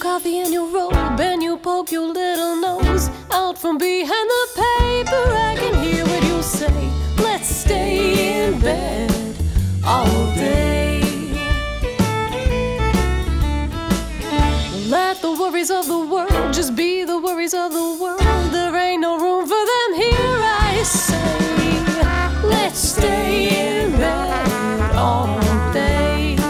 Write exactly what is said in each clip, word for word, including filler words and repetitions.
coffee and your robe, and you poke your little nose out from behind the paper. I can hear what you say. Let's stay in bed all day. Let the worries of the world just be the worries of the world. There ain't no room for them here, I say. Let's stay in bed all day.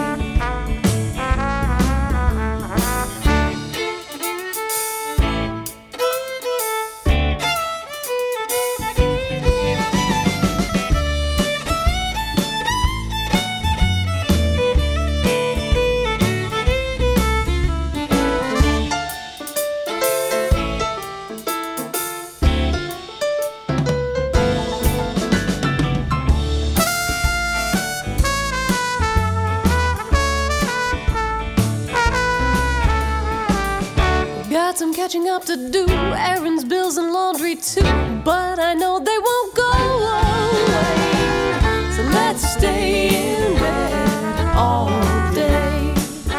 Got some catching up to do, errands, bills, and laundry too. But I know they won't go away. So let's stay in bed all day.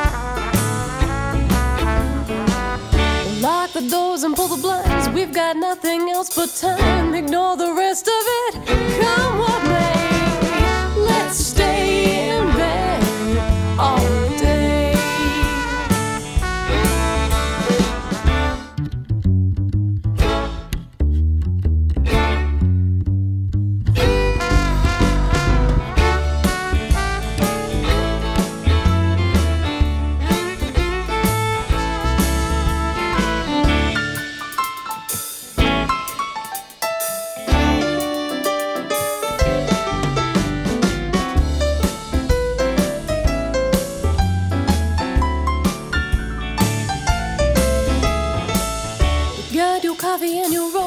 Lock the doors and pull the blinds. We've got nothing else but time. Ignore the rest of it, come what may. Let's stay in bed all day. Got your coffee and your roll.